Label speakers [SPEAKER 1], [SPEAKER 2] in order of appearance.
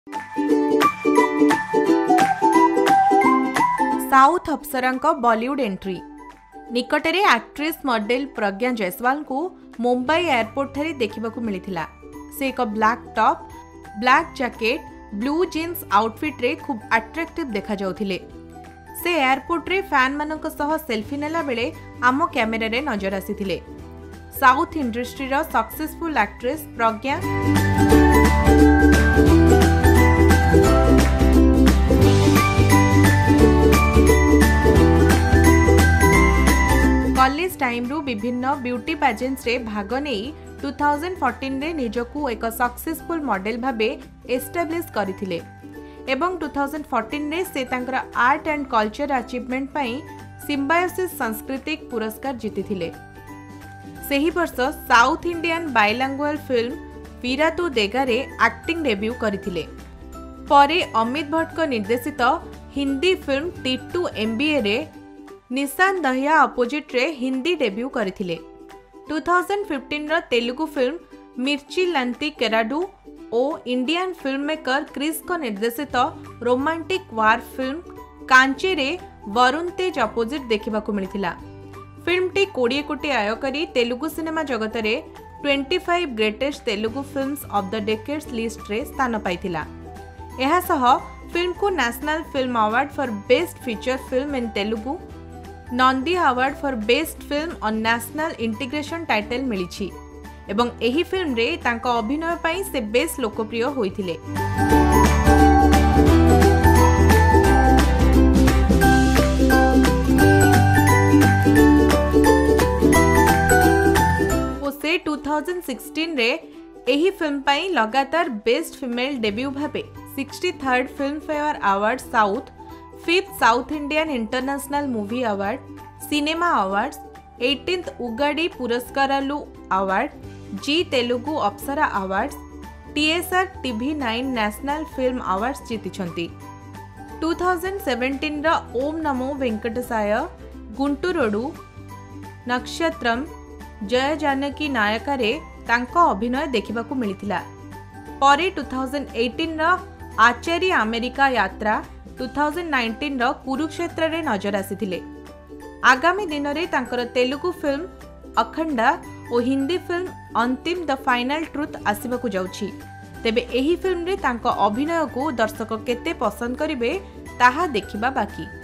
[SPEAKER 1] South अप्सरा Bollywood entry निकटरे actress model Pragya Jaiswal को मुंबई एयरपोर्ट ठारे देखा मिलता। से एक black top black jacket blue jeans outfit रे खूब अट्रैक्टिव देखा जाउथिले। से एयरपोर्ट रे फैन मानक सह सेल्फी नेला बेले आम कैमेरा रे नजर आसीथिले। साउथ इंडस्ट्री रो successful actress Pragya college time रु विभिन्न ब्यूटी पैजेंट्स रे भाग नहीं 2014 रे निजकू एक सक्सेसफुल मॉडल भाबे एस्टाब्लिश करथिले एवं 2014 रे से तांकर आर्ट एंड कल्चर अचीवमेंट पई सिम्बायोसिस सांस्कृतिक पुरस्कार जीतिथिले। सेही वर्ष south Indian bilingual film Virattu देगारे एक्टिंग डेब्यू करथिले। परे अमित भट्ट को निर्देशित हिंदी फिल्म टीटू MBA रे निशान Dahiya opposite ray Hindi debut करथिले। 2015 रो तेलुगु फिल्म मिर्ची लंती केराडू और इंडियन फिल्म मेकर क्रिस को निर्देशित रोमांटिक वार फिल्म कांची रे वरुण तेज अपोजिट देखा मिलता। फिल्म टी 20 कोटी आय करी तेलुगु सिनेमा जगत रे 25 greatest Telugu films of the decades list रे स्थान पाइथिला। एहा सह फिल्म को national film award for best feature film in Telugu Nandi award for best film on national integration title मिली एवं एही फिल्म रे तांको अभिनय पाई से बेस लोकप्रिय होइथिले। से 2016 रे एही फिल्म पाई लगातार बेस्ट फीमेल डेब्यू भाबे 63rd filmfare award south 5th south Indian international movie award cinema awards 18th Ugadi पुरस्कारालु award Zee Telugu Apsara awards TSR TV9 national film awards जीतिछंती। 2017 रा ओम नमो वेंकटसाय गुंटूरोडू नक्षत्रम जय जानकी नायका रे तांको अभिनय देखिबाकू मिलिथिला। परे 2018 रा आचार्य अमेरिका यात्रा 2019 रा कुरुक्षेत्र रे नजर आसीथिले। आगामी दिन रे तांकर तेलुगु फिल्म अखंडा और Hindi film Antim the final truth आसीबाकू जाउछि। तेबे एही फिल्म रे तांको अभिनय को दर्शक केते पसंद करिवे ताहा देखिबा बाकी।